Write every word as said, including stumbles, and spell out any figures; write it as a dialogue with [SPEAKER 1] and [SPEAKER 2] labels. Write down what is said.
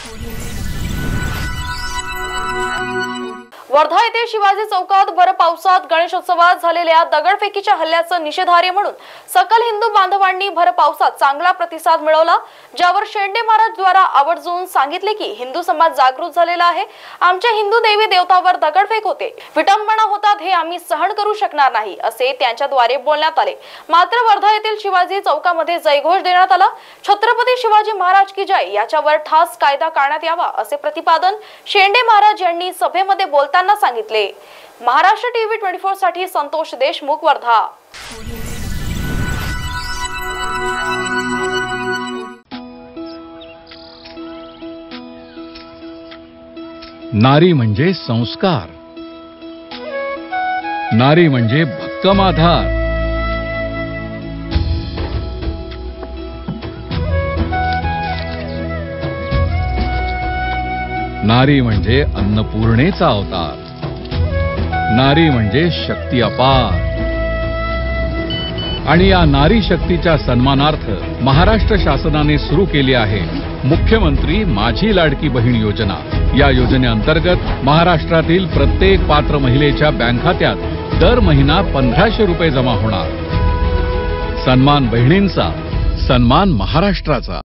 [SPEAKER 1] वर्धा येथे शिवाजी चौकात भर पावसात गणेशोत्सवात झालेल्या दगडफेकीच्या हल्ल्याचं निषेधार्ह म्हणून सकल हिंदू बांधवांनी भर पावसात चांगला प्रतिसाद मिळवला, ज्यावर शेंडे महाराज द्वारा आवर्जून सांगितले की हिंदू समाज जागृत झालेला आहे। आमच्या हिंदू देवी देवतावर दगडफेक होते, विटंबना होतात, हे आम्ही सहन करू शकणार नाही असे त्यांच्याद्वारे बोलण्यात आले। मात्र वर्धा येथील शिवाजी चौकामध्ये जयघोष देण्यात आला। छत्रपती शिवाजी महाराज की जय याच्यावर ठास कायदा काढण्यात यावा असे प्रतिपादन शेंडे महाराज यांनी सभेमध्ये बोलताना सांगितले। महाराष्ट्र टीव्ही चोवीस साठी संतोष देशमुख, वर्धा।
[SPEAKER 2] नारी म्हणजे संस्कार, नारी म्हणजे भक्कम आधार, नारी म्हणजे अन्नपूर्णेचा अवतार, नारी म्हणजे शक्ती अपार। आणि या नारी शक्तीच्या सन्मानार्थ महाराष्ट्र शासनाने सुरू केली आहे मुख्यमंत्री माझी लाडकी बहीण योजना। या योजनेअंतर्गत महाराष्ट्रातील प्रत्येक पात्र महिलेच्या बँक खात्यात दर महिना पंधराशे रुपये जमा होणार। सन्मान बहिणींचा, सन्मान महाराष्ट्राचा।